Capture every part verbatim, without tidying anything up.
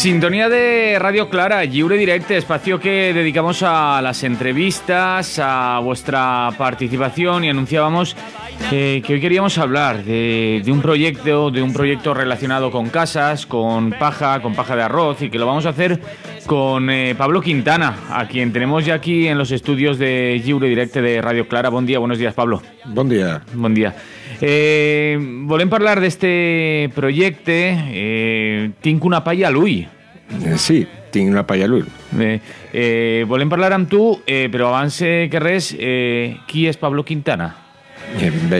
Sintonía de Radio Clara, Lliure Directe, espacio que dedicamos a las entrevistas, a vuestra participación, y anunciábamos eh, que hoy queríamos hablar de, de un proyecto, de un proyecto relacionado con casas, con paja, con paja de arroz, y que lo vamos a hacer con eh, Pablo Quintana, a quien tenemos ya aquí en los estudios de Lliure Directe de Radio Clara. Buen día, buenos días, Pablo. Bon dia. Bon dia. Eh, volem parlar d'este projecte. Eh, tinc una palla a l'ull. Eh, sí, tinc una palla a l'ull. Eh, eh, volem parlar amb tu, eh, però abans eh, que res, eh, qui és Pablo Quintana? Eh, bé,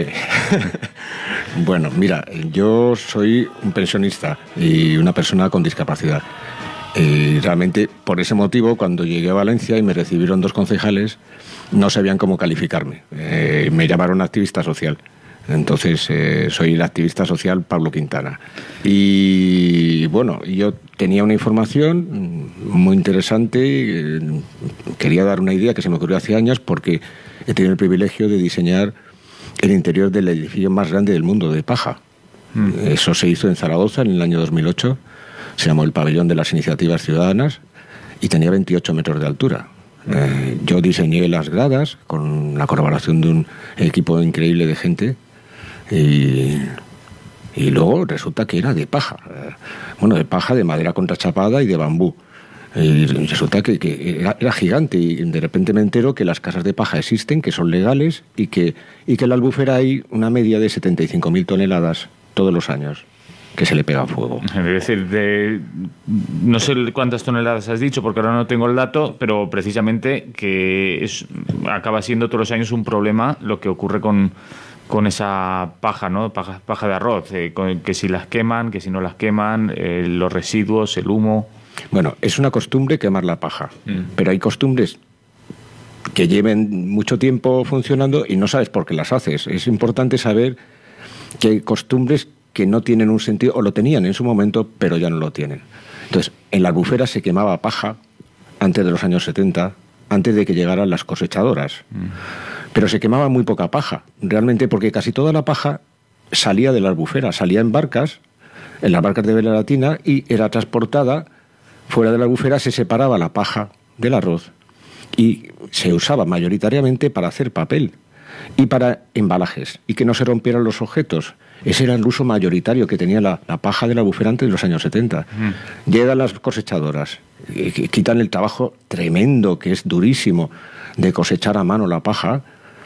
bueno, mira, yo soy un pensionista y una persona con discapacidad. Y realmente, por ese motivo, cuando llegué a Valencia y me recibieron dos concejales, no sabían cómo calificarme. Eh, me llamaron activista social. Entonces, eh, soy el activista social Pablo Quintana. Y bueno, yo tenía una información muy interesante. Eh, quería dar una idea que se me ocurrió hace años, porque he tenido el privilegio de diseñar el interior del edificio más grande del mundo, de paja. Mm. Eso se hizo en Zaragoza en el año dos mil ocho. Se llamó el Pabellón de las Iniciativas Ciudadanas y tenía veintiocho metros de altura. Eh, yo diseñé las gradas con la colaboración de un equipo increíble de gente. Y, y luego resulta que era de paja, bueno, de paja, de madera contrachapada y de bambú. Y resulta que, que era, era gigante, y de repente me entero que las casas de paja existen, que son legales, y que, y que en la Albufera hay una media de setenta y cinco mil toneladas todos los años que se le pega fuego. Es decir, de, no sé cuántas toneladas has dicho, porque ahora no tengo el dato, pero precisamente que es, acaba siendo todos los años un problema lo que ocurre con... con esa paja, ¿no? Paja, paja de arroz, eh, con, que si las queman, que si no las queman, eh, los residuos, el humo. Bueno, es una costumbre quemar la paja, mm. pero hay costumbres que lleven mucho tiempo funcionando y no sabes por qué las haces. Es importante saber que hay costumbres que no tienen un sentido, o lo tenían en su momento, pero ya no lo tienen. Entonces, en la Albufera se quemaba paja antes de los años setenta, antes de que llegaran las cosechadoras. Mm. Pero se quemaba muy poca paja, realmente, porque casi toda la paja salía de la Albufera, salía en barcas, en las barcas de vela latina, y era transportada fuera de la Albufera. Se separaba la paja del arroz y se usaba mayoritariamente para hacer papel y para embalajes, y que no se rompieran los objetos. Ese era el uso mayoritario que tenía la, la paja de la Albufera antes de los años setenta. Mm. Llegan las cosechadoras, y quitan el trabajo tremendo, que es durísimo, de cosechar a mano la paja,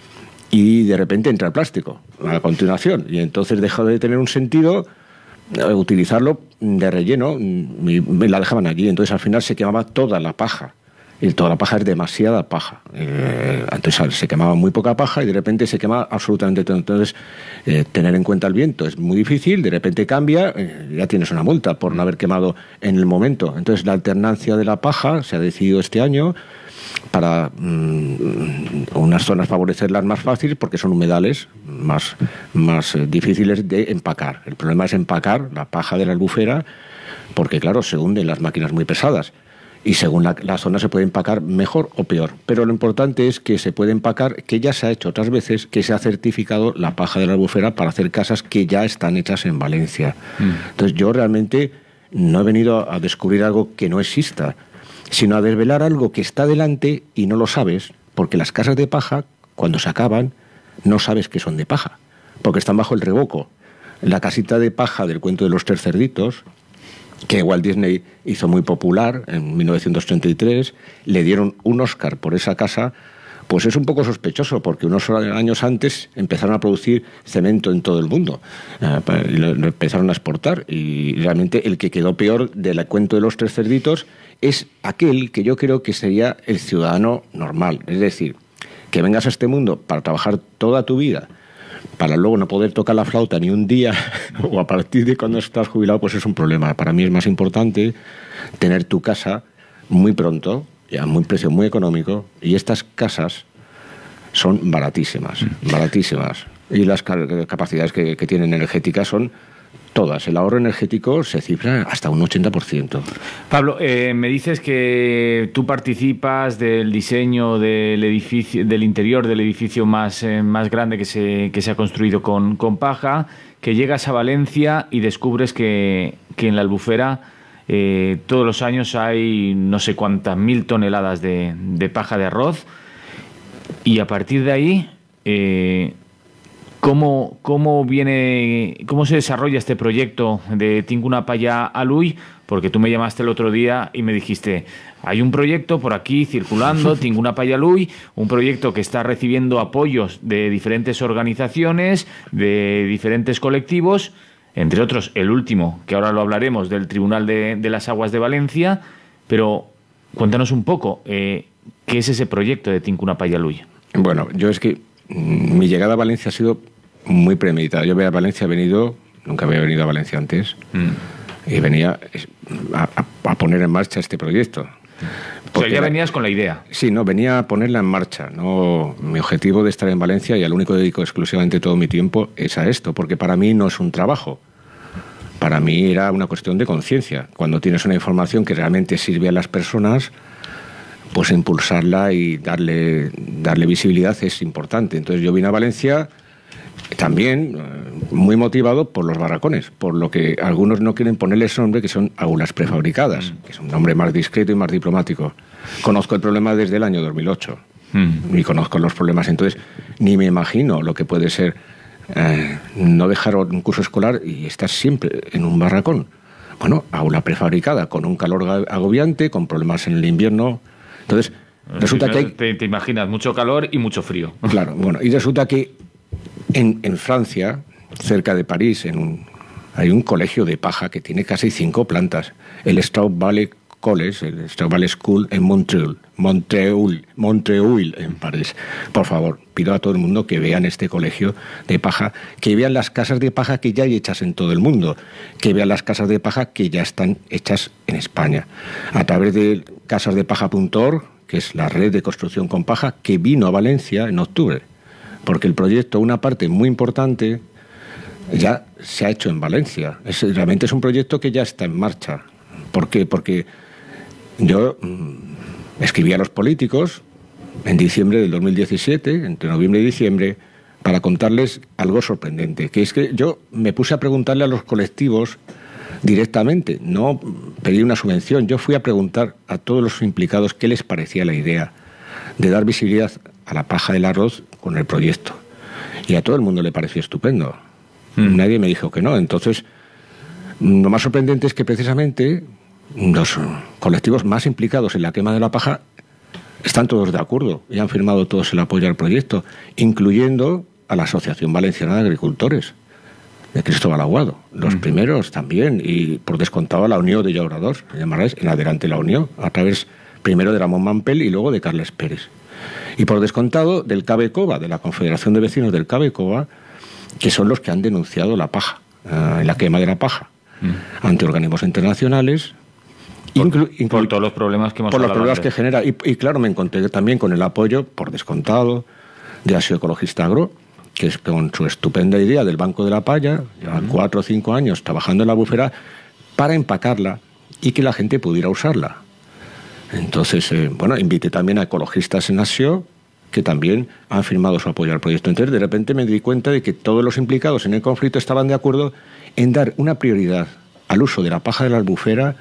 y de repente entra el plástico a continuación, y entonces dejó de tener un sentido eh, utilizarlo de relleno, y me la dejaban allí. Entonces al final se quemaba toda la paja, y toda la paja es demasiada paja. Eh, entonces se quemaba muy poca paja y de repente se quema absolutamente todo. Entonces eh, tener en cuenta el viento es muy difícil, de repente cambia, eh, ya tienes una multa por no haber quemado en el momento. Entonces la alternancia de la paja se ha decidido este año para mmm, unas zonas favorecerlas más fácil, porque son humedales más, más eh, difíciles de empacar. El problema es empacar la paja de la Albufera, porque claro, se hunden las máquinas muy pesadas, y según la, la zona se puede empacar mejor o peor. Pero lo importante es que se puede empacar, que ya se ha hecho otras veces, que se ha certificado la paja de la Albufera para hacer casas que ya están hechas en Valencia. Mm. Entonces yo realmente no he venido a descubrir algo que no exista, sino a desvelar algo que está delante y no lo sabes, porque las casas de paja, cuando se acaban, no sabes que son de paja, porque están bajo el revoco. La casita de paja del cuento de los tres cerditos, que Walt Disney hizo muy popular en mil novecientos treinta y tres, le dieron un Oscar por esa casa, pues es un poco sospechoso, porque unos años antes empezaron a producir cemento en todo el mundo, eh, lo, lo empezaron a exportar, y realmente el que quedó peor del cuento de los tres cerditos es aquel que yo creo que sería el ciudadano normal. Es decir, que vengas a este mundo para trabajar toda tu vida, para luego no poder tocar la flauta ni un día, o a partir de cuando estás jubilado, pues es un problema. Para mí es más importante tener tu casa muy pronto, y a un precio muy económico, y estas casas son baratísimas, baratísimas. Y las capacidades que, que tienen energéticas son todas. El ahorro energético se cifra hasta un ochenta por ciento. Pablo, eh, me dices que tú participas del diseño del edificio, del interior del edificio más, eh, más grande que se, que se ha construido con, con paja, que llegas a Valencia y descubres que, que en la Albufera eh, todos los años hay no sé cuántas mil toneladas de, de paja de arroz, y a partir de ahí, eh, ¿cómo, cómo viene, cómo se desarrolla este proyecto de Tinguna Paya Aluy? Porque tú me llamaste el otro día y me dijiste, hay un proyecto por aquí circulando, Tinguna Paya Aluy, un proyecto que está recibiendo apoyos de diferentes organizaciones, de diferentes colectivos, entre otros el último, que ahora lo hablaremos, del Tribunal de, de las Aguas de Valencia. Pero cuéntanos un poco, eh, ¿qué es ese proyecto de Tinguna Paya Aluy? Bueno, yo es que mm, mi llegada a Valencia ha sido muy premeditada. Yo a Valencia he venido, nunca había venido a Valencia antes, mm. y venía a, a, a poner en marcha este proyecto. O sea, ya venías con la idea. Sí, no, venía a ponerla en marcha. No, mi objetivo de estar en Valencia, y al único que dedico exclusivamente todo mi tiempo, es a esto, porque para mí no es un trabajo. Para mí era una cuestión de conciencia. Cuando tienes una información que realmente sirve a las personas, pues impulsarla y darle, darle visibilidad es importante. Entonces yo vine a Valencia también muy motivado por los barracones, por lo que algunos no quieren ponerles nombre, que son aulas prefabricadas, que es un nombre más discreto y más diplomático. Conozco el problema desde el año dos mil ocho mm. y conozco los problemas, entonces ni me imagino lo que puede ser eh, no dejar un curso escolar y estar siempre en un barracón. Bueno, aula prefabricada, con un calor agobiante, con problemas en el invierno. Entonces, resulta que hay... Te, te imaginas, mucho calor y mucho frío. Claro, bueno, y resulta que en, en Francia, cerca de París, en un, hay un colegio de paja que tiene casi cinco plantas. El Straub Valley College, el Straub Valley School en Montreal, Montreal, Montreal en París. Por favor, pido a todo el mundo que vean este colegio de paja, que vean las casas de paja que ya hay hechas en todo el mundo, que vean las casas de paja que ya están hechas en España. A través de casasdepaja punto org, que es la red de construcción con paja, que vino a Valencia en octubre. Porque el proyecto, una parte muy importante, ya se ha hecho en Valencia. Es, realmente es un proyecto que ya está en marcha. ¿Por qué? Porque yo mmm, escribí a los políticos en diciembre del dos mil diecisiete, entre noviembre y diciembre, para contarles algo sorprendente, que es que yo me puse a preguntarle a los colectivos directamente, no pedí una subvención, yo fui a preguntar a todos los implicados qué les parecía la idea de dar visibilidad a la paja del arroz con el proyecto. Y a todo el mundo le pareció estupendo. Mm. Nadie me dijo que no. Entonces, lo más sorprendente es que precisamente los colectivos más implicados en la quema de la paja están todos de acuerdo y han firmado todos el apoyo al proyecto, incluyendo a la Asociación Valenciana de Agricultores, de Cristóbal Aguado. Los mm. primeros también, y por descontado a la Unión de Llauradors, llamarás en adelante la Unión, a través primero de Ramón Mampel y luego de Carles Pérez. Y por descontado del C A B E COBA, de la Confederación de Vecinos del C A B E COBA, que son los que han denunciado la paja, uh, la quema de la paja, mm. ante organismos internacionales. Por, inclu, inclu, por todos los problemas que hemos Por los problemas antes. que genera. Y, y claro, me encontré también con el apoyo, por descontado, de Asio Ecologista Agro, que es con su estupenda idea del Banco de la Palla, lleva mm. cuatro o cinco años trabajando en la bufera para empacarla y que la gente pudiera usarla. Entonces, eh, bueno, invité también a ecologistas en Asio, que también han firmado su apoyo al proyecto. Entonces, de repente me di cuenta de que todos los implicados en el conflicto estaban de acuerdo en dar una prioridad al uso de la paja de la albufera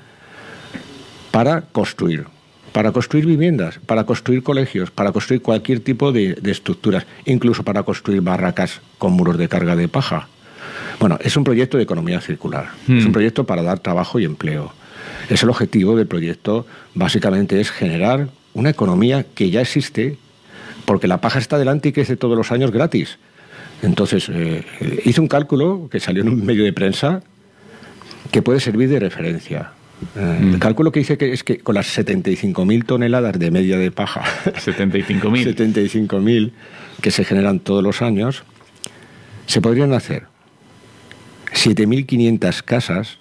para construir, para construir viviendas, para construir colegios, para construir cualquier tipo de, de estructuras, incluso para construir barracas con muros de carga de paja. Bueno, es un proyecto de economía circular, mm. es un proyecto para dar trabajo y empleo. Es el objetivo del proyecto, básicamente es generar una economía que ya existe, porque la paja está delante y crece todos los años gratis. Entonces, eh, hice un cálculo que salió en un medio de prensa que puede servir de referencia. Eh, mm. El cálculo que hice que es que con las setenta y cinco mil toneladas de media de paja, setenta y cinco mil setenta y cinco mil que se generan todos los años, se podrían hacer siete mil quinientas casas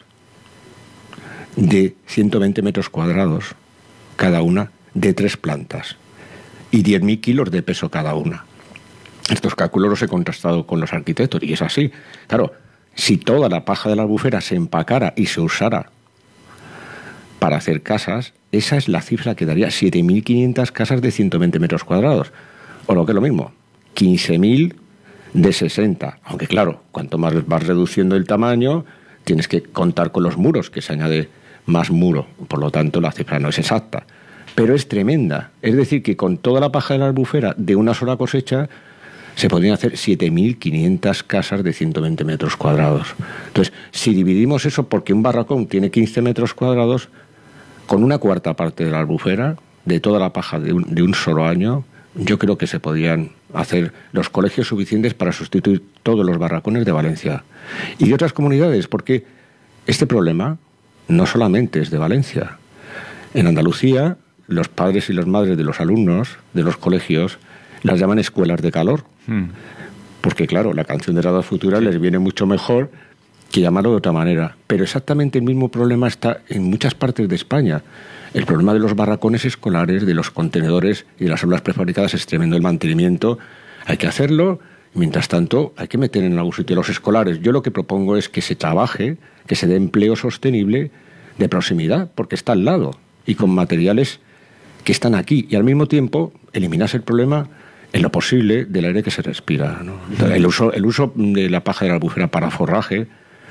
de ciento veinte metros cuadrados cada una, de tres plantas, y diez mil kilos de peso cada una. Estos cálculos los he contrastado con los arquitectos y es así. Claro, si toda la paja de la albufera se empacara y se usara para hacer casas, esa es la cifra que daría siete mil quinientas casas de ciento veinte metros cuadrados. O lo que es lo mismo, quince mil de sesenta. Aunque claro, cuanto más vas reduciendo el tamaño, tienes que contar con los muros, que se añade más muro. Por lo tanto, la cifra no es exacta, pero es tremenda. Es decir, que con toda la paja de la albufera de una sola cosecha se podrían hacer siete mil quinientas casas de ciento veinte metros cuadrados. Entonces, si dividimos eso, porque un barracón tiene quince metros cuadrados, con una cuarta parte de la albufera, de toda la paja de un, de un solo año, yo creo que se podían hacer los colegios suficientes para sustituir todos los barracones de Valencia y de otras comunidades, porque este problema no solamente es de Valencia. En Andalucía, los padres y las madres de los alumnos de los colegios las llaman escuelas de calor, mm. porque claro, la canción de la edad futura sí. les viene mucho mejor que llamarlo de otra manera. Pero exactamente el mismo problema está en muchas partes de España. El problema de los barracones escolares, de los contenedores y de las aulas prefabricadas es tremendo. El mantenimiento hay que hacerlo, mientras tanto hay que meter en algún sitio los escolares. Yo lo que propongo es que se trabaje, que se dé empleo sostenible de proximidad, porque está al lado, y con materiales que están aquí, y al mismo tiempo eliminarse el problema en lo posible del aire que se respira, ¿no? El uso, el uso de la paja de la albufera para forraje.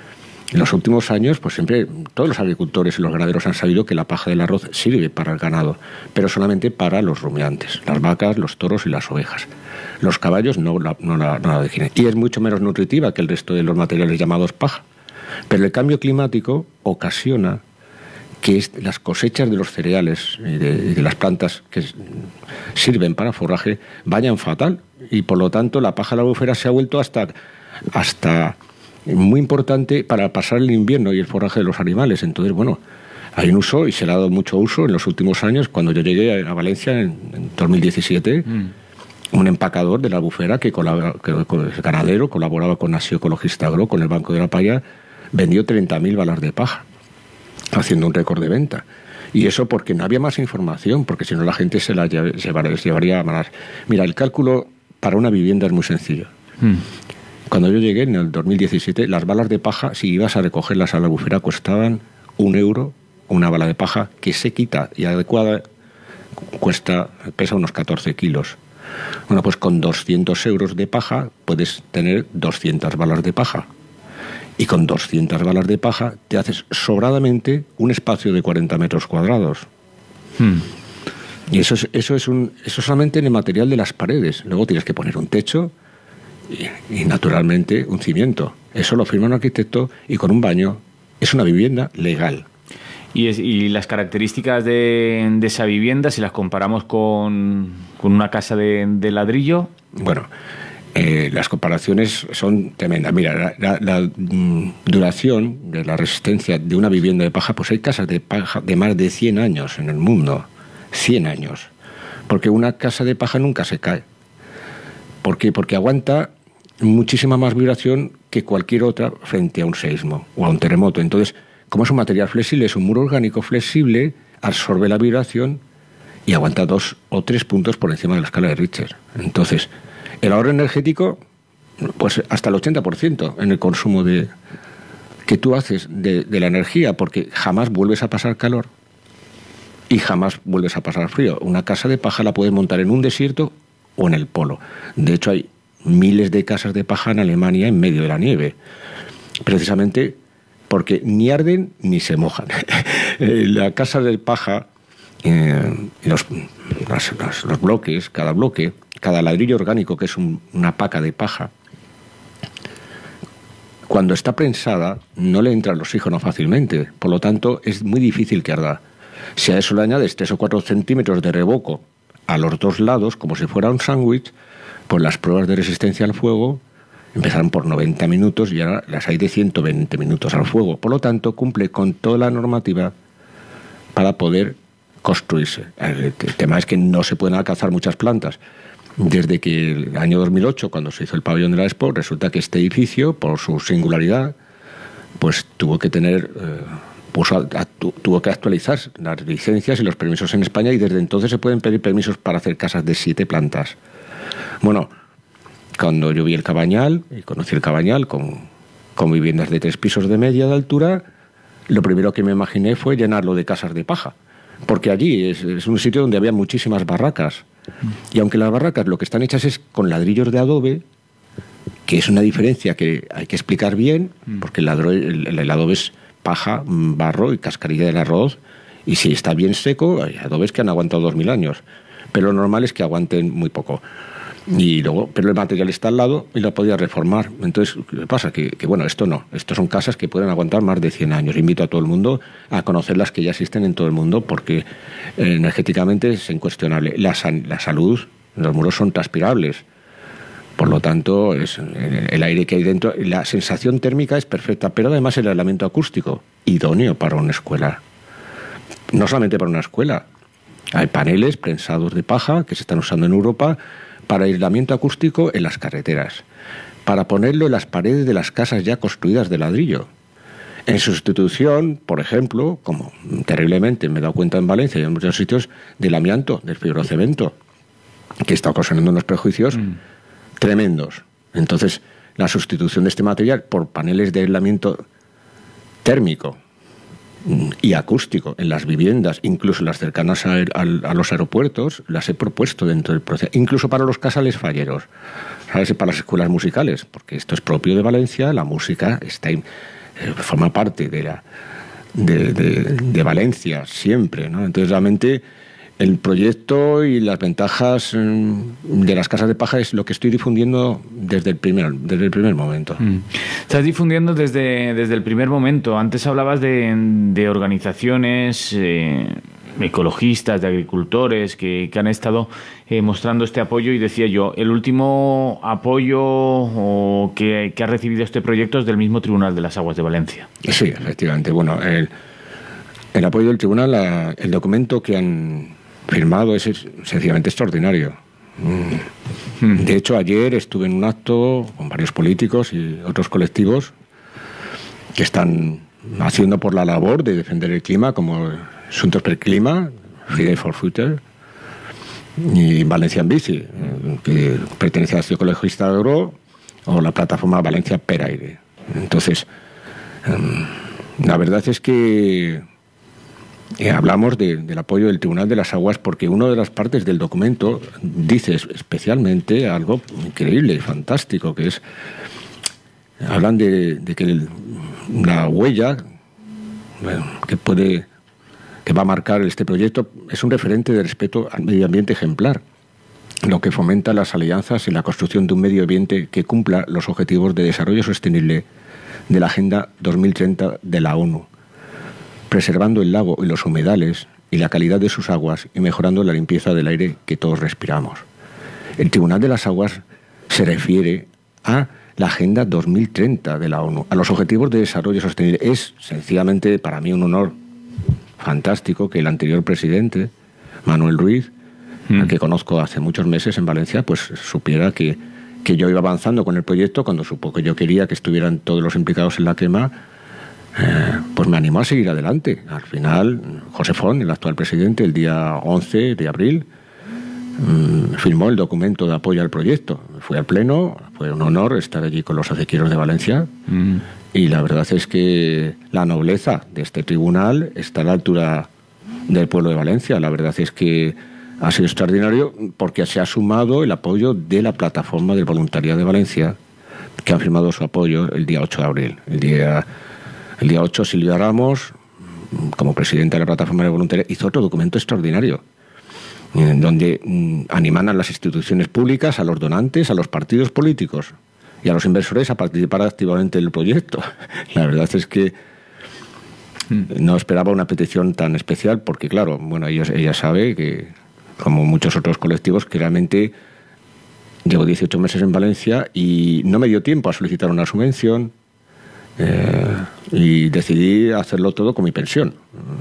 En los últimos años, pues siempre todos los agricultores y los ganaderos han sabido que la paja del arroz sirve para el ganado, pero solamente para los rumiantes, las vacas, los toros y las ovejas. Los caballos no la, no la, no la definen. Y es mucho menos nutritiva que el resto de los materiales llamados paja. Pero el cambio climático ocasiona que es, las cosechas de los cereales y de, y de las plantas que sirven para forraje vayan fatal. Y por lo tanto la paja de la albufera se ha vuelto hasta... hasta muy importante para pasar el invierno y el forraje de los animales. Entonces, bueno, hay un uso y se le ha dado mucho uso en los últimos años. Cuando yo llegué a Valencia en, en dos mil diecisiete, mm. un empacador de la albufera que, colabora, que el ganadero colaboraba con Asio Ecologista Agro, con el Banco de la Palla, vendió treinta mil balas de paja, haciendo un récord de venta. Y eso porque no había más información, porque si no la gente se la llevaría, se llevaría a malas. Mira, el cálculo para una vivienda es muy sencillo. Mm. Cuando yo llegué en el dos mil diecisiete, las balas de paja, si ibas a recogerlas a la albufera, costaban un euro. Una bala de paja que se quita y adecuada cuesta, pesa unos catorce kilos. Bueno, pues con doscientos euros de paja puedes tener doscientas balas de paja. Y con doscientas balas de paja te haces sobradamente un espacio de cuarenta metros cuadrados. Hmm. Y eso es, eso es un, eso solamente en el material de las paredes. Luego tienes que poner un techo y, y naturalmente un cimiento. Eso lo firma un arquitecto y con un baño es una vivienda legal. ¿Y, es, y las características de, de esa vivienda, si las comparamos con, con una casa de, de ladrillo? Bueno, eh, las comparaciones son tremendas. Mira, la, la, la mm, duración de la resistencia de una vivienda de paja, pues hay casas de paja de más de cien años en el mundo. cien años. Porque una casa de paja nunca se cae. ¿Por qué? Porque aguanta muchísima más vibración que cualquier otra frente a un seísmo o a un terremoto. Entonces, como es un material flexible, es un muro orgánico flexible, absorbe la vibración y aguanta dos o tres puntos por encima de la escala de Richter. Entonces, el ahorro energético, pues hasta el ochenta por ciento en el consumo de, que tú haces de, de la energía, porque jamás vuelves a pasar calor y jamás vuelves a pasar frío. Una casa de paja la puedes montar en un desierto o en el polo. De hecho, hay miles de casas de paja en Alemania en medio de la nieve. Precisamente porque ni arden ni se mojan. La casa de paja, eh, los, los, los, los bloques, cada bloque, cada ladrillo orgánico, que es un, una paca de paja, cuando está prensada no le entra el oxígeno fácilmente. Por lo tanto, es muy difícil que arda. Si a eso le añades tres o cuatro centímetros de revoco a los dos lados, como si fuera un sándwich, pues las pruebas de resistencia al fuego empezaron por noventa minutos y ahora las hay de ciento veinte minutos al fuego. Por lo tanto, cumple con toda la normativa para poder construirse. El tema es que no se pueden alcanzar muchas plantas. Desde que el año dos mil ocho, cuando se hizo el pabellón de la Expo, resulta que este edificio, por su singularidad, pues tuvo que tener... Eh, Pues, tuvo que actualizar las licencias y los permisos en España y desde entonces se pueden pedir permisos para hacer casas de siete plantas. Bueno, cuando yo vi el Cabañal y conocí el Cabañal con, con viviendas de tres pisos de media de altura, lo primero que me imaginé fue llenarlo de casas de paja, porque allí es, es un sitio donde había muchísimas barracas. Y aunque las barracas lo que están hechas es con ladrillos de adobe, que es una diferencia que hay que explicar bien, porque el, el, el adobe es paja, barro y cascarilla del arroz, y si está bien seco, hay adobes que han aguantado dos mil años, pero lo normal es que aguanten muy poco. Y luego, pero el material está al lado y lo podía reformar. Entonces, ¿qué pasa? Que, que bueno, esto no. Estos son casas que pueden aguantar más de cien años. Invito a todo el mundo a conocer las que ya existen en todo el mundo, porque eh, energéticamente es incuestionable. La, la salud, los muros son transpirables. Por lo tanto, es el aire que hay dentro, la sensación térmica es perfecta, pero además el aislamiento acústico, idóneo para una escuela. No solamente para una escuela. Hay paneles prensados de paja que se están usando en Europa para aislamiento acústico en las carreteras, para ponerlo en las paredes de las casas ya construidas de ladrillo. En sustitución, por ejemplo, como terriblemente me he dado cuenta en Valencia y en muchos sitios, del amianto, del fibrocemento, que está ocasionando unos prejuicios mm. tremendos. Entonces, la sustitución de este material por paneles de aislamiento térmico y acústico en las viviendas, incluso las cercanas a, a, a los aeropuertos, las he propuesto dentro del proceso, incluso para los casales falleros, ¿sabes? Para las escuelas musicales, porque esto es propio de Valencia, la música está eh, forma parte de la de, de, de Valencia siempre, ¿no? Entonces realmente el proyecto y las ventajas de las casas de paja es lo que estoy difundiendo desde el primer, desde el primer momento. Mm. Estás difundiendo desde, desde el primer momento. Antes hablabas de, de organizaciones eh, ecologistas, de agricultores que, que han estado eh, mostrando este apoyo, y decía yo, el último apoyo o que, que ha recibido este proyecto es del mismo Tribunal de las Aguas de Valencia. Sí, efectivamente. Bueno, el, el apoyo del Tribunal, la, el documento que han firmado es sencillamente extraordinario. De hecho, ayer estuve en un acto con varios políticos y otros colectivos que están haciendo por la labor de defender el clima, como Asuntos per Clima, Friday for Future, y Valencia en Bici, que pertenece a la Acción Ecologista Agro, o la plataforma Valencia per Aire. Entonces, la verdad es que Eh, hablamos de, del apoyo del Tribunal de las Aguas porque una de las partes del documento dice especialmente algo increíble y fantástico, que es, hablan de, de que el, la huella bueno, que puede que va a marcar este proyecto es un referente de respeto al medio ambiente ejemplar, lo que fomenta las alianzas y la construcción de un medio ambiente que cumpla los objetivos de desarrollo sostenible de la Agenda dos mil treinta de la ONU, preservando el lago y los humedales y la calidad de sus aguas y mejorando la limpieza del aire que todos respiramos. El Tribunal de las Aguas se refiere a la Agenda dos mil treinta de la ONU, a los Objetivos de Desarrollo Sostenible. Es sencillamente para mí un honor fantástico que el anterior presidente, Manuel Ruiz, mm. al que conozco hace muchos meses en Valencia, pues supiera que, que yo iba avanzando con el proyecto cuando supo que yo quería que estuvieran todos los implicados en la quema. Eh, pues me animó a seguir adelante. Al final, José Font, el actual presidente, el día once de abril, mmm, firmó el documento de apoyo al proyecto. Fui al Pleno, fue un honor estar allí con los acequieros de Valencia, mm. y la verdad es que la nobleza de este tribunal está a la altura del pueblo de Valencia. La verdad es que ha sido extraordinario porque se ha sumado el apoyo de la plataforma del voluntariado de Valencia, que han firmado su apoyo el día ocho de abril. El día El día ocho, Silvia Ramos, como presidenta de la plataforma de voluntariado, hizo otro documento extraordinario, donde animan a las instituciones públicas, a los donantes, a los partidos políticos y a los inversores a participar activamente en el proyecto. La verdad es que no esperaba una petición tan especial, porque claro, bueno, ellos, ella sabe que, como muchos otros colectivos, que realmente llevo dieciocho meses en Valencia y no me dio tiempo a solicitar una subvención. Eh, y decidí hacerlo todo con mi pensión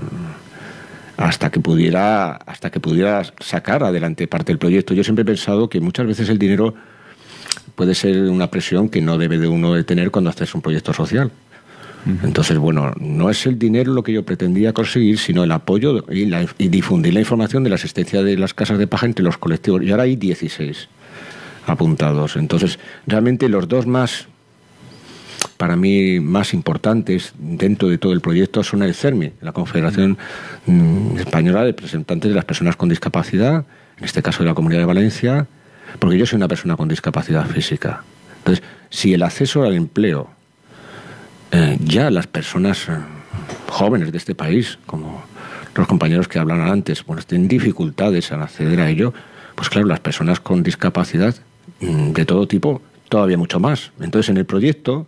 hasta que pudiera hasta que pudiera sacar adelante parte del proyecto. Yo siempre he pensado que muchas veces el dinero puede ser una presión que no debe de uno de tener cuando haces un proyecto social. Uh-huh. Entonces, bueno, no es el dinero lo que yo pretendía conseguir, sino el apoyo y, la, y difundir la información de la existencia de las casas de paja entre los colectivos. Y ahora hay dieciséis apuntados. Entonces, realmente los dos más, para mí, más importantes dentro de todo el proyecto son el CERMI, la Confederación Española de Representantes de las Personas con Discapacidad, en este caso de la Comunidad de Valencia, porque yo soy una persona con discapacidad física. Entonces, si el acceso al empleo, eh, ya las personas jóvenes de este país, como los compañeros que hablaron antes, bueno, tienen dificultades en acceder a ello, pues claro, las personas con discapacidad de todo tipo, todavía mucho más. Entonces, en el proyecto,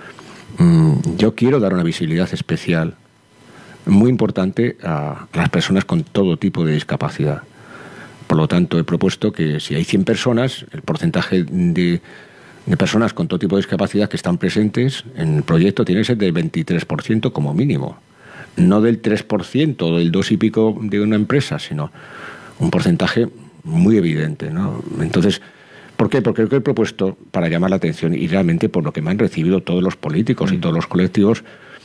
yo quiero dar una visibilidad especial, muy importante, a las personas con todo tipo de discapacidad. Por lo tanto, he propuesto que si hay cien personas, el porcentaje de, de personas con todo tipo de discapacidad que están presentes en el proyecto tiene que ser del veintitrés por ciento como mínimo. No del tres por ciento o del dos y pico de una empresa, sino un porcentaje muy evidente, ¿no? Entonces, ¿por qué? Porque lo que he propuesto para llamar la atención, y realmente por lo que me han recibido todos los políticos y todos los colectivos,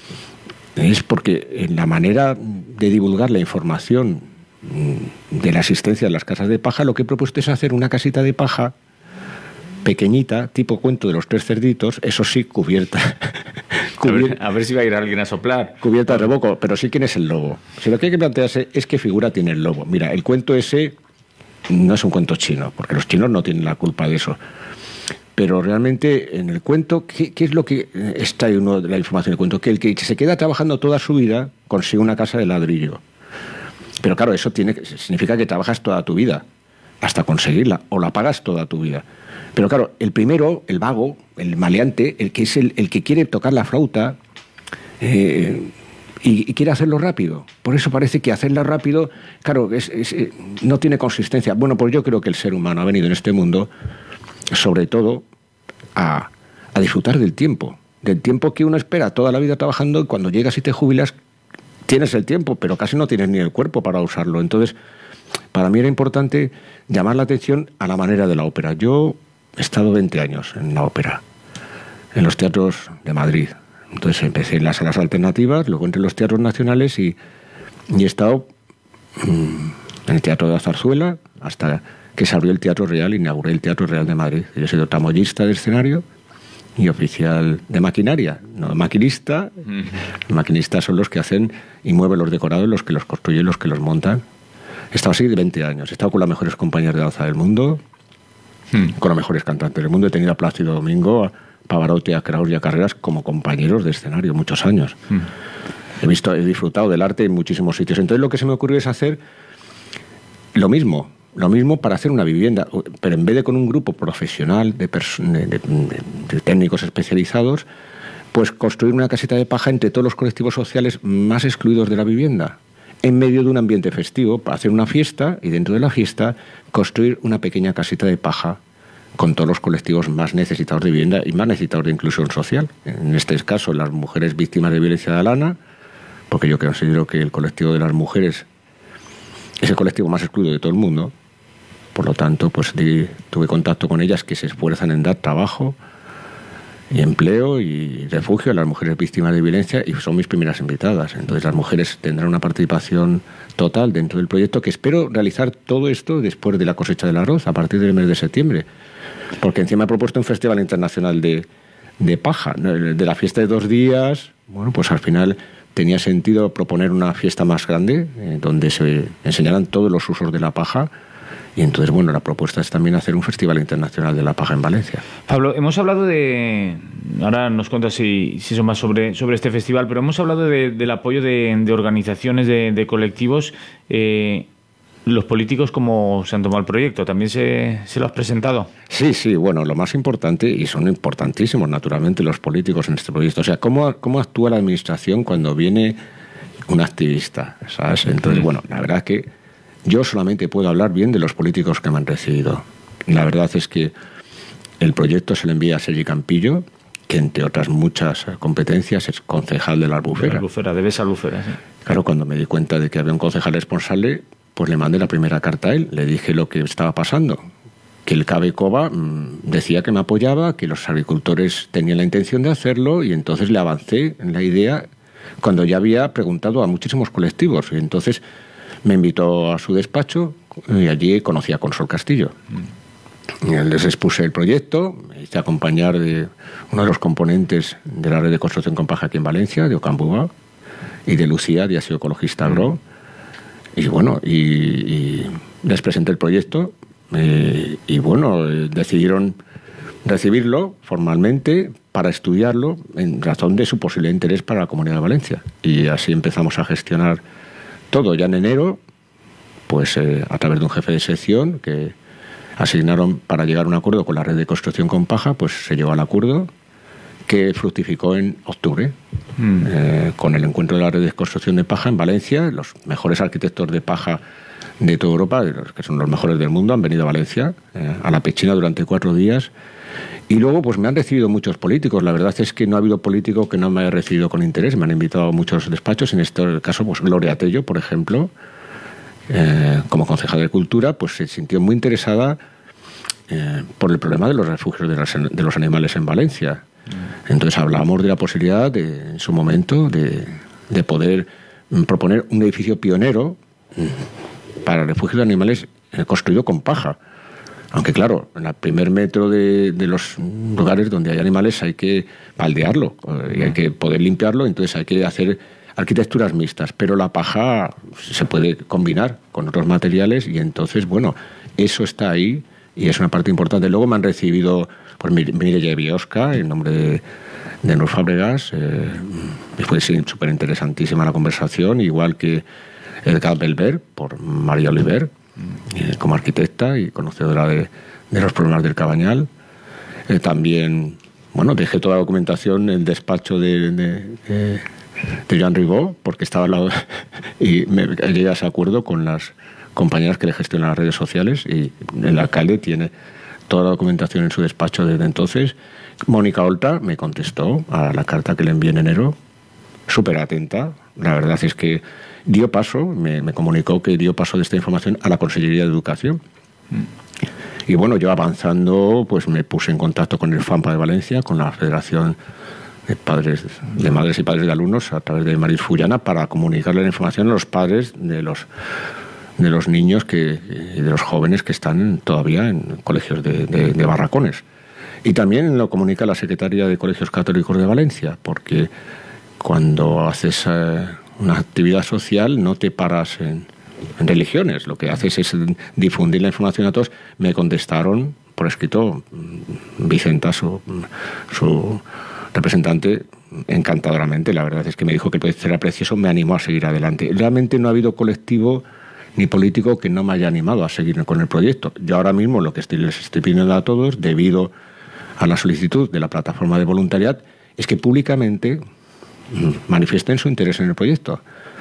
es porque en la manera de divulgar la información de la asistencia a las casas de paja, lo que he propuesto es hacer una casita de paja pequeñita, tipo cuento de los tres cerditos, eso sí, cubierta. a, ver, a ver si va a ir alguien a soplar. Cubierta de reboco, pero sí, ¿quién es el lobo? Si lo que hay que plantearse es qué figura tiene el lobo. Mira, el cuento ese no es un cuento chino, porque los chinos no tienen la culpa de eso. Pero realmente en el cuento, ¿qué, qué es lo que está ahí uno de la información del cuento? Que el que se queda trabajando toda su vida consigue una casa de ladrillo. Pero claro, eso tiene, significa que trabajas toda tu vida hasta conseguirla, o la pagas toda tu vida. Pero claro, el primero, el vago, el maleante, el que es el, el que quiere tocar la flauta eh, y, y quiere hacerlo rápido. Por eso parece que hacerla rápido, claro, es, es, no tiene consistencia. Bueno, pues yo creo que el ser humano ha venido en este mundo, sobre todo, a, a disfrutar del tiempo. Del tiempo que uno espera toda la vida trabajando, y cuando llegas y te jubilas, tienes el tiempo, pero casi no tienes ni el cuerpo para usarlo. Entonces, para mí era importante llamar la atención a la manera de la ópera. Yo he estado veinte años en la ópera, en los teatros de Madrid. Entonces empecé en las salas alternativas, luego entre los teatros nacionales y, y he estado mmm, en el Teatro de la Zarzuela hasta que se abrió el Teatro Real, inauguré el Teatro Real de Madrid. Yo he sido tamoyista de escenario y oficial de maquinaria, no maquinista. Mm. Maquinistas son los que hacen y mueven los decorados, los que los construyen, los que los montan. He estado así de veinte años, he estado con las mejores compañías de danza del mundo, mm. con los mejores cantantes del mundo. He tenido a Plácido Domingo, a Pavarotti, a Kraus y a Carreras como compañeros de escenario muchos años. Mm. He visto, he disfrutado del arte en muchísimos sitios. Entonces lo que se me ocurrió es hacer lo mismo, Lo mismo para hacer una vivienda, pero en vez de con un grupo profesional de, de, de, de técnicos especializados, pues construir una casita de paja entre todos los colectivos sociales más excluidos de la vivienda, en medio de un ambiente festivo, para hacer una fiesta y dentro de la fiesta construir una pequeña casita de paja con todos los colectivos más necesitados de vivienda y más necesitados de inclusión social. En este caso, las mujeres víctimas de violencia de Alana, porque yo considero que el colectivo de las mujeres es el colectivo más excluido de todo el mundo. Por lo tanto, pues di, tuve contacto con ellas que se esfuerzan en dar trabajo y empleo y refugio a las mujeres víctimas de violencia y son mis primeras invitadas. Entonces las mujeres tendrán una participación total dentro del proyecto, que espero realizar todo esto después de la cosecha del arroz, a partir del mes de septiembre. Porque encima he propuesto un festival internacional de, de paja, de la fiesta de dos días. Bueno, pues al final tenía sentido proponer una fiesta más grande, eh, donde se enseñaran todos los usos de la paja. Y entonces, bueno, la propuesta es también hacer un festival internacional de la paja en Valencia. Pablo, hemos hablado de... Ahora nos cuentas si, si son más sobre, sobre este festival, pero hemos hablado de, del apoyo de, de organizaciones, de, de colectivos. Eh, ¿Los políticos cómo se han tomado el proyecto? ¿También se, se lo has presentado? Sí, sí, bueno, lo más importante, y son importantísimos naturalmente los políticos en este proyecto, o sea, cómo, cómo actúa la administración cuando viene un activista, ¿sabes? Entonces, mm. bueno, la verdad es que yo solamente puedo hablar bien de los políticos que me han recibido. La verdad es que el proyecto se lo envía a Sergi Campillo, que entre otras muchas competencias es concejal de la Albufera. De la Albufera, de esa Albufera, sí. Claro, cuando me di cuenta de que había un concejal responsable, pues le mandé la primera carta a él, le dije lo que estaba pasando, que el Cabecoba mmm, decía que me apoyaba, que los agricultores tenían la intención de hacerlo, y entonces le avancé en la idea cuando ya había preguntado a muchísimos colectivos. Y entonces me invitó a su despacho y allí conocí a Consol Castillo. Mm. Les expuse el proyecto, me hice acompañar de uno de los componentes de la red de construcción con paja aquí en Valencia, de Ocambuba, y de Lucía, de Asio Ecologista Agro. Mm. Y bueno, y, y les presenté el proyecto eh, y bueno, eh, decidieron recibirlo formalmente para estudiarlo en razón de su posible interés para la Comunidad de Valencia. Y así empezamos a gestionar todo. Ya en enero, pues eh, a través de un jefe de sección que asignaron para llegar a un acuerdo con la red de construcción con paja, pues se llegó al acuerdo que fructificó en octubre, mm. eh, con el encuentro de la red de construcción de paja en Valencia. Los mejores arquitectos de paja de toda Europa, que son los mejores del mundo, han venido a Valencia, eh, a la Pechina durante cuatro días. Y luego pues me han recibido muchos políticos. La verdad es que no ha habido político que no me haya recibido con interés. Me han invitado a muchos despachos. En este caso, pues Gloria Tello, por ejemplo, eh, como concejal de Cultura, pues se sintió muy interesada eh, por el problema de los refugios de, las, de los animales en Valencia. Entonces hablábamos de la posibilidad, de, en su momento, de, de poder proponer un edificio pionero para refugios de animales eh, construido con paja. Aunque claro, en el primer metro de, de los lugares donde hay animales hay que baldearlo eh, y hay que poder limpiarlo, entonces hay que hacer arquitecturas mixtas, pero la paja se puede combinar con otros materiales y entonces, bueno, eso está ahí y es una parte importante. Luego me han recibido por Mireia Biosca, en nombre de, de Nus Fábregas, eh, fue súper interesantísima la conversación, igual que Edgar Belver, por María Oliver, eh, como arquitecta y conocedora de, de los problemas del Cabañal. Eh, también, bueno, dejé toda la documentación en el despacho de, de, de, de Joan Ribó, porque estaba al lado y me llegué a ese acuerdo con las compañeras que le gestionan las redes sociales y el alcalde tiene toda la documentación en su despacho desde entonces. Mónica Oltra me contestó a la carta que le envié en enero, súper atenta. La verdad es que dio paso, me, me comunicó que dio paso de esta información a la Consellería de Educación. Mm. Y bueno, yo avanzando, pues me puse en contacto con el FAMPA de Valencia, con la Federación de Padres, de Madres y Padres de Alumnos, a través de Maris Fullana, para comunicarle la información a los padres de los de los niños que, y de los jóvenes que están todavía en colegios de, de, de barracones. Y también lo comunica la Secretaría de Colegios Católicos de Valencia, porque cuando haces eh, una actividad social no te paras en, en religiones, lo que haces es difundir la información a todos. Me contestaron por escrito Vicenta, su, su representante, encantadoramente. La verdad es que me dijo que el proyecto era precioso, me animó a seguir adelante. Realmente no ha habido colectivo ni político que no me haya animado a seguir con el proyecto. Yo ahora mismo lo que estoy, les estoy pidiendo a todos, debido a la solicitud de la plataforma de voluntariat, es que públicamente manifiesten su interés en el proyecto.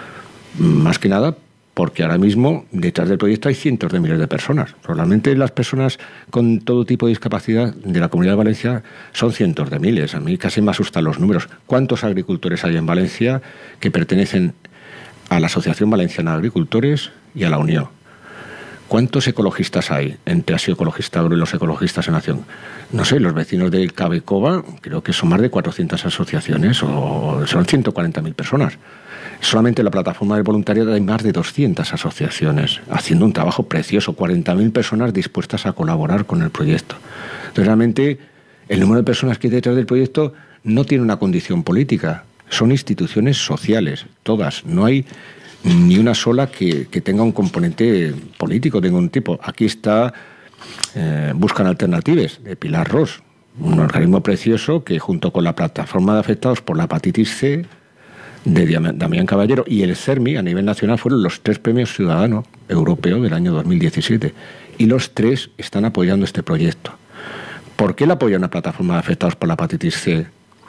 Más que nada porque ahora mismo detrás del proyecto hay cientos de miles de personas. Probablemente las personas con todo tipo de discapacidad de la Comunidad de Valencia son cientos de miles. A mí casi me asustan los números. ¿Cuántos agricultores hay en Valencia que pertenecen a la Asociación Valenciana de Agricultores y a la Unión? ¿Cuántos ecologistas hay entre Asio Ecologista Agro y los ecologistas en acción? No sé, los vecinos de Cabecova, creo que son más de cuatrocientas asociaciones o son ciento cuarenta mil personas. Solamente en la plataforma de voluntariado hay más de doscientas asociaciones haciendo un trabajo precioso, cuarenta mil personas dispuestas a colaborar con el proyecto. Entonces, realmente, el número de personas que hay detrás del proyecto no tiene una condición política. Son instituciones sociales, todas. No hay ni una sola que, que tenga un componente político de ningún tipo. Aquí está eh, Buscan Alternativas, de Pilar Ros, un organismo precioso que junto con la plataforma de afectados por la hepatitis C de Damián Caballero y el CERMI a nivel nacional fueron los tres premios Ciudadano Europeo del año dos mil diecisiete. Y los tres están apoyando este proyecto. ¿Por qué le apoya una plataforma de afectados por la hepatitis C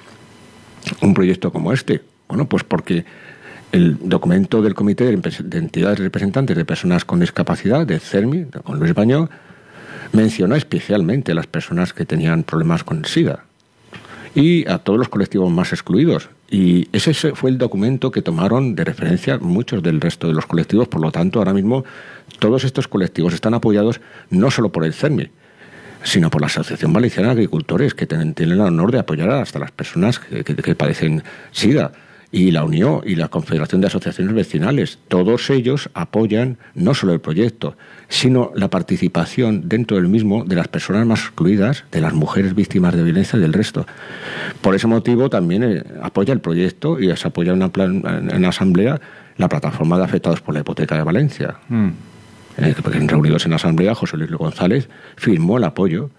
un proyecto como este? Bueno, pues porque el documento del Comité de Entidades Representantes de Personas con Discapacidad, del CERMI, con Luis Bañó, menciona especialmente a las personas que tenían problemas con el SIDA y a todos los colectivos más excluidos. Y ese fue el documento que tomaron de referencia muchos del resto de los colectivos. Por lo tanto, ahora mismo todos estos colectivos están apoyados no solo por el CERMI, sino por la Asociación Valenciana de Agricultores, que tienen, tienen el honor de apoyar hasta las personas que, que, que padecen SIDA, y la Unión y la Confederación de Asociaciones Vecinales. Todos ellos apoyan no solo el proyecto, sino la participación dentro del mismo de las personas más excluidas, de las mujeres víctimas de violencia y del resto. Por ese motivo también eh, apoya el proyecto y se apoya una plan, en la Asamblea la plataforma de afectados por la hipoteca de Valencia. Mm. Eh, reunidos en la Asamblea, José Luis González firmó el apoyo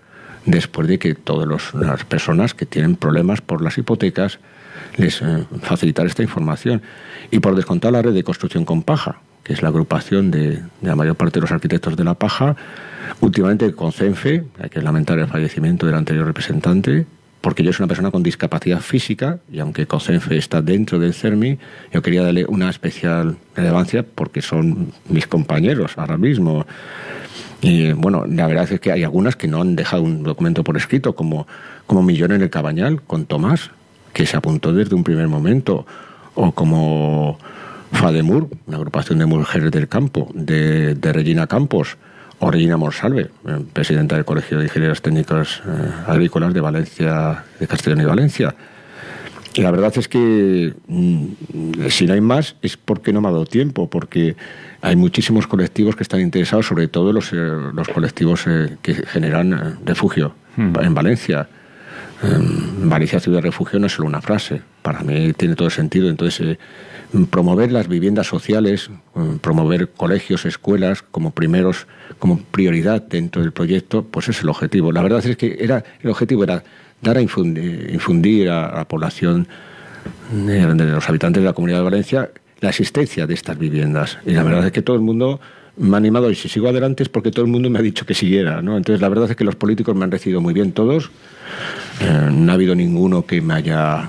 después de que todas los, las personas que tienen problemas por las hipotecas les eh, facilitar esta información. Y por descontar la red de construcción con paja, que es la agrupación de, de la mayor parte de los arquitectos de la paja, últimamente con CENFE, hay que lamentar el fallecimiento del anterior representante, porque yo soy una persona con discapacidad física, y aunque COCENFE está dentro del CERMI, yo quería darle una especial relevancia porque son mis compañeros ahora mismo. Y bueno, la verdad es que hay algunas que no han dejado un documento por escrito, como, como Millón en el Cabañal, con Tomás, que se apuntó desde un primer momento, o como FADEMUR, una agrupación de mujeres del campo, de, de Regina Campos, o Regina Monsalve, presidenta del Colegio de Ingenieros Técnicos eh, Agrícolas de Valencia, de Castellón y Valencia. Y la verdad es que mmm, si no hay más es porque no me ha dado tiempo, porque hay muchísimos colectivos que están interesados, sobre todo los, eh, los colectivos eh, que generan eh, refugio hmm. en Valencia. Eh, Valencia Ciudad de Refugio no es solo una frase, para mí tiene todo sentido. Entonces, eh, promover las viviendas sociales, eh, promover colegios, escuelas como primeros, como prioridad dentro del proyecto, pues es el objetivo. La verdad es que era el objetivo era dar a infundir, infundir a la población de, de los habitantes de la Comunidad de Valencia la existencia de estas viviendas. Y la verdad es que todo el mundo me ha animado, y si sigo adelante es porque todo el mundo me ha dicho que siguiera, ¿no? Entonces la verdad es que los políticos me han recibido muy bien todos. Eh, no ha habido ninguno que me haya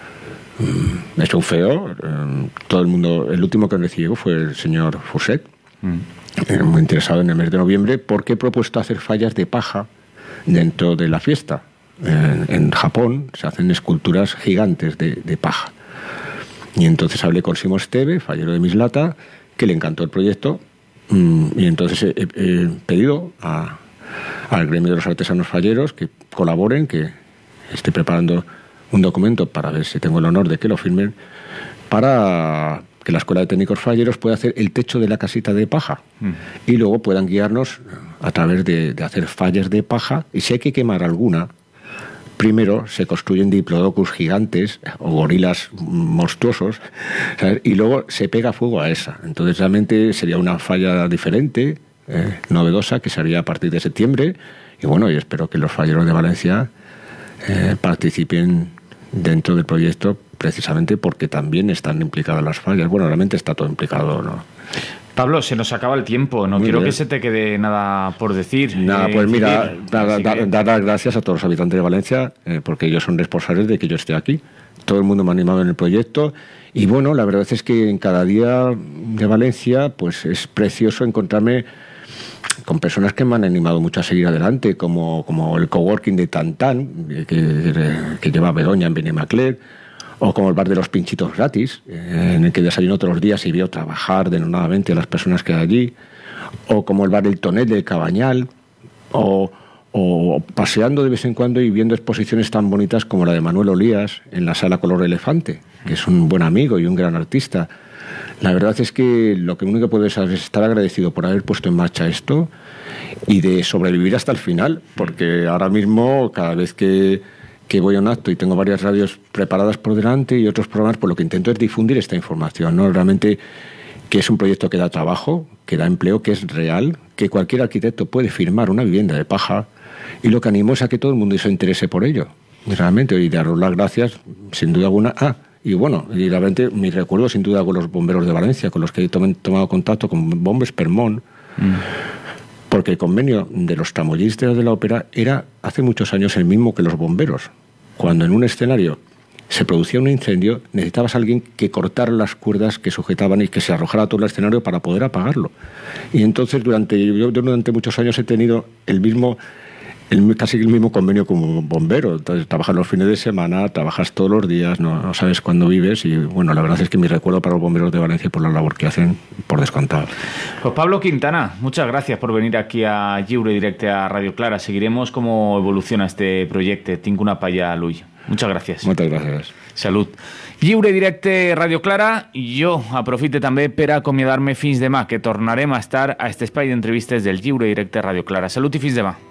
mm, hecho un feo. Eh, todo el mundo, el último que recibió fue el señor Fuset, mm. eh, muy interesado en el mes de noviembre, porque he propuesto hacer fallas de paja dentro de la fiesta. Eh, en Japón se hacen esculturas gigantes de, de paja. Y entonces hablé con Simón Esteve, fallero de Mislata, que le encantó el proyecto. Y entonces he, he pedido a, al gremio de los artesanos falleros que colaboren, que esté preparando un documento para ver si tengo el honor de que lo firmen, para que la Escuela de Técnicos Falleros pueda hacer el techo de la casita de paja mm. y luego puedan guiarnos a través de, de hacer fallas de paja. Y si hay que quemar alguna, primero se construyen diplodocus gigantes o gorilas monstruosos, ¿sabes? Y luego se pega fuego a esa. Entonces realmente sería una falla diferente, eh, novedosa, que se haría a partir de septiembre. Y bueno, y espero que los falleros de Valencia eh, participen dentro del proyecto, precisamente porque también están implicadas las fallas. Bueno, realmente está todo implicado, ¿no? Pablo, se nos acaba el tiempo. No Muy quiero bien. que se te quede nada por decir. Nada, eh, pues mira, dar da, da, da las gracias a todos los habitantes de Valencia, eh, porque ellos son responsables de que yo esté aquí. Todo el mundo me ha animado en el proyecto. Y bueno, la verdad es que en cada día de Valencia, pues es precioso encontrarme con personas que me han animado mucho a seguir adelante, como, como el coworking de Tantan, que, que, que lleva Bedoña en Benimaclet, o como el bar de los pinchitos gratis, eh, en el que desayuno todos los días y veo trabajar denodadamente a las personas que hay allí, o como el bar del Tonel del Cabañal, o, o paseando de vez en cuando y viendo exposiciones tan bonitas como la de Manuel Olías en la Sala Color Elefante, que es un buen amigo y un gran artista. La verdad es que lo que único que puedo es estar agradecido por haber puesto en marcha esto y de sobrevivir hasta el final, porque ahora mismo cada vez que que voy a un acto y tengo varias radios preparadas por delante y otros programas, pues lo que intento es difundir esta información, ¿no? Realmente que es un proyecto que da trabajo, que da empleo, que es real, que cualquier arquitecto puede firmar una vivienda de paja, y lo que animo es a que todo el mundo se interese por ello, realmente, y daros las gracias, sin duda alguna. Ah, y bueno, y realmente mi recuerdo sin duda con los bomberos de Valencia, con los que he tomado contacto, con Bombes Permón, mm. porque el convenio de los tramoyistas de la ópera era hace muchos años el mismo que los bomberos. Cuando en un escenario se producía un incendio, necesitabas a alguien que cortara las cuerdas que sujetaban y que se arrojara a todo el escenario para poder apagarlo. Y entonces durante, yo durante muchos años he tenido el mismo, el, casi el mismo convenio como bombero. Entonces trabajas los fines de semana, trabajas todos los días, no, no sabes cuándo vives, y bueno, la verdad es que mi recuerdo para los bomberos de Valencia por la labor que hacen, por descontado. Pues Pablo Quintana, muchas gracias por venir aquí a Lliure Directe a Radio Clara. Seguiremos cómo evoluciona este proyecto. Tinc una palla a l'ull. Muchas gràcies. Moltes gràcies. Salut. Lliure Directe Radio Clara. Jo aprofite també per acomiadar-me fins demà, que tornarem a estar a aquest espai d'entrevistes del Lliure Directe Radio Clara. Salut i fins demà.